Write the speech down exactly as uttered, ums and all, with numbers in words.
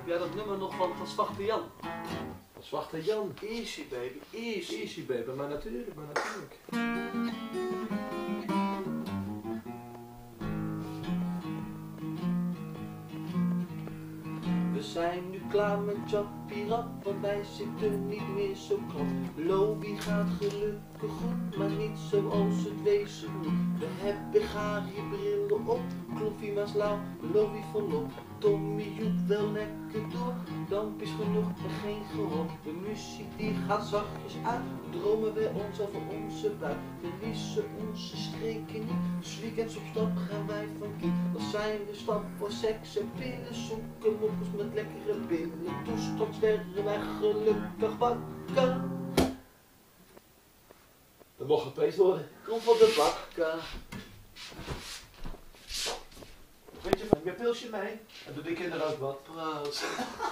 Heb jij dat nummer nog van, van Zwarte Jan? Zwarte Jan. Easy baby, easy. Easy baby, maar natuurlijk, maar natuurlijk. We zijn nu klaar met Chappie-rap, want wij zitten niet meer zo krap. Lobby gaat gelukkig goed, maar niet zoals het wezen moet. We hebben Gary brillen op, Kloffie Maaslau, Lobby volop. Tommy Joep wel lekker door, damp is genoeg en geen gehoor. De muziek die gaat zachtjes uit, dromen wij ons over onze buik. Verliezen onze streken niet, dus weekends op stap gaan wij van kiet. Dan zijn we stap voor seks en pillen, zoeken moppers met lekkere billen. Toestand werden wij gelukkig wakker. Er mocht geprezen worden. Kom van de bakker. Weet je, neem je pilsje mee en doe de kinderen ook wat. Proost.